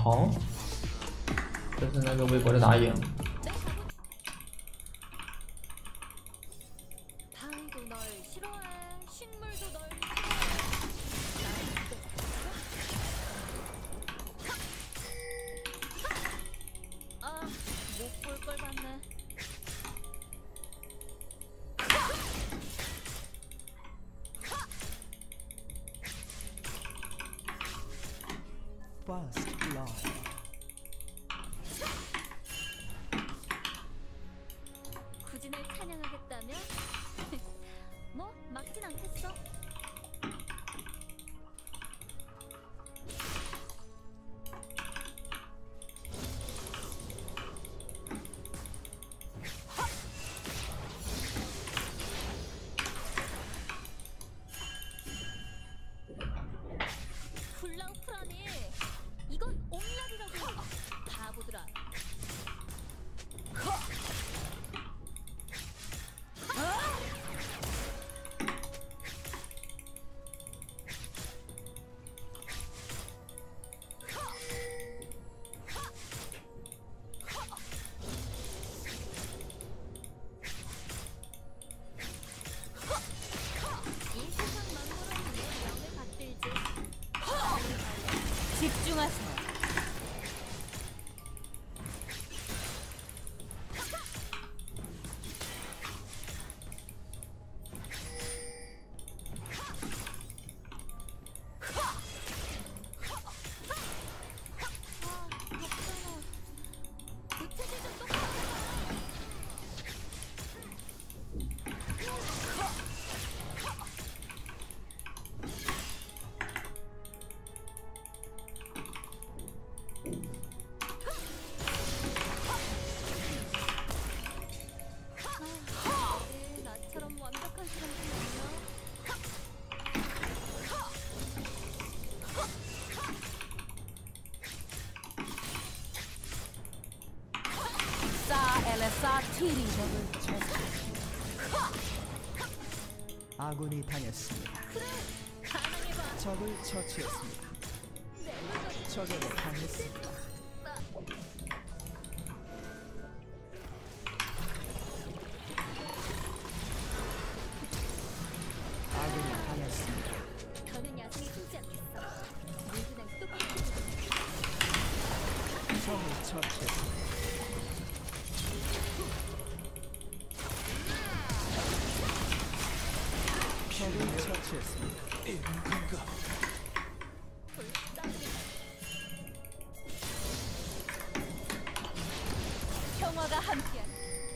好，这是那个微博的打野。 구진을 찬양하겠다면 뭐 막진 않겠어. 훌라우프라니 이건 옴락이라고. 바보들아. 집중하세요. 나처럼 완벽한 사람이군요. 아군이 당했습니다. 적을 처치했습니다. 적에게 당했습니다. 아군이 당했습니다. 저는 야생에 숨지 않겠어. 누구나 똑같이 적을 처치했습니다. 적을 처치했습니다. 평화가 함께한.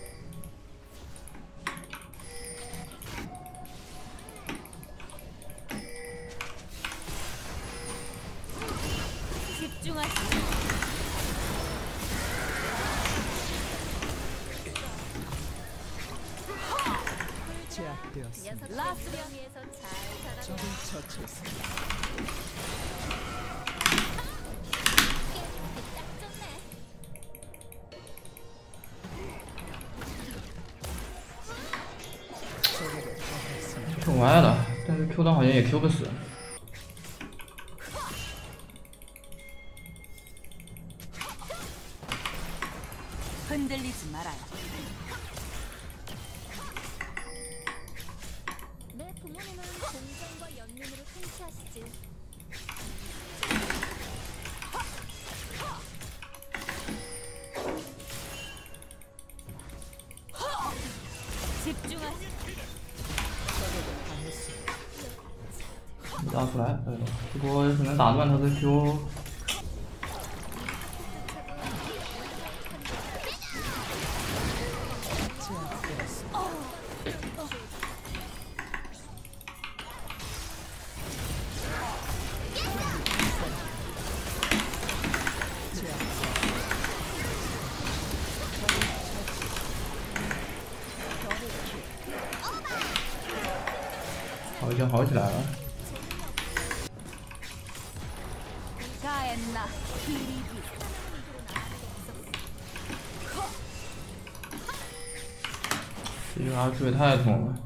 집중하세요. 제압되었습니다. 라스령에서 잘 살아. 적을 처치했습니다. 딱 좋네. 적에게 당했습니다. 挺歪的，但是 Q 档好像也 Q 不死。 흔들리지 말아요. 내 부모님은 공정과 연민으로 통치하시지. 집중하세요. 没打出来，不过可能打断他的 Q。 好像好起来了。 这句话追太痛了。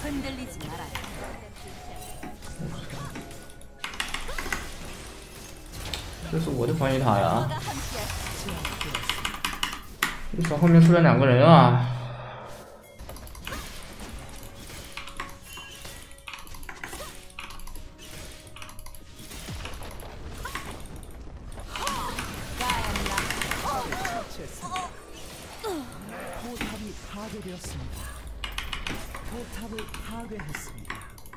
흔들리지 말아요. 这是我的防御塔呀！ 누가 함께 为啥后面出来2个人啊？ 처치했습니다. 포탑이 파괴되었습니다. 포탑을 파괴했습니다.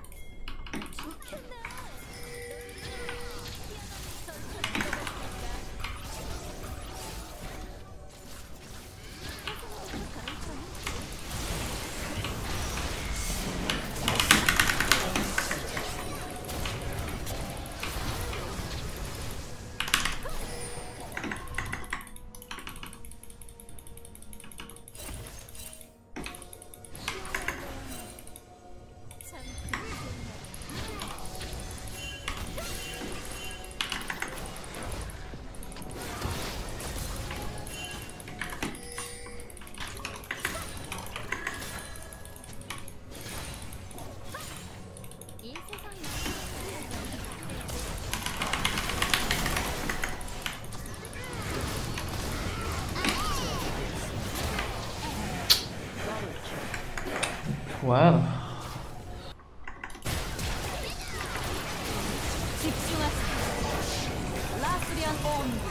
이 세상이 完了， 집중하세요. 라스리안 온기.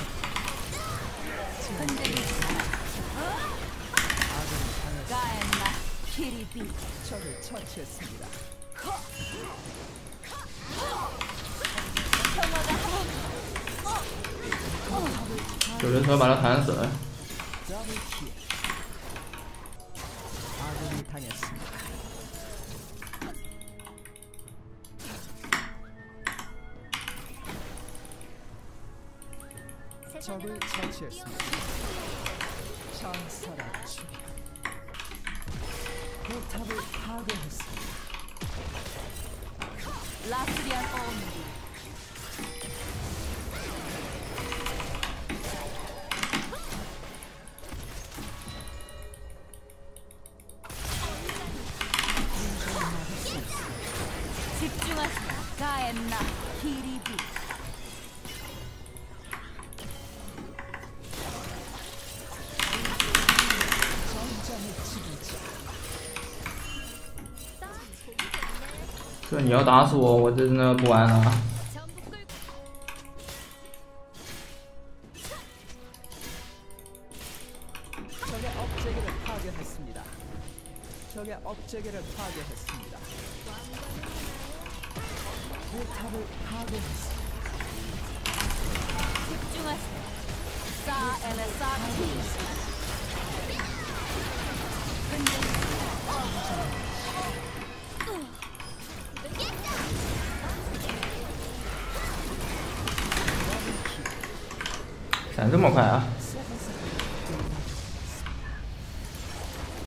흔들리지 마라. 가엔나 키리비. 적을 처치했습니다. 평화가 함께 有人车把他弹死了。 더블킬. 아군이 당했습니다. 적을 처치했습니다. 전설의 주력. 포탑을 파괴했습니다. 라스리안 온기. 집중하세요. 가엔나 키리비. 전장의 지배자. 这你要打死我，我真的不玩了。 전부 끌고 적의 업체계를 파괴했습니다. 적의 업체계를 파괴했습니다. 포탑을 파괴했습니다. 집중하세요. 사엘레사키. 闪这么快啊！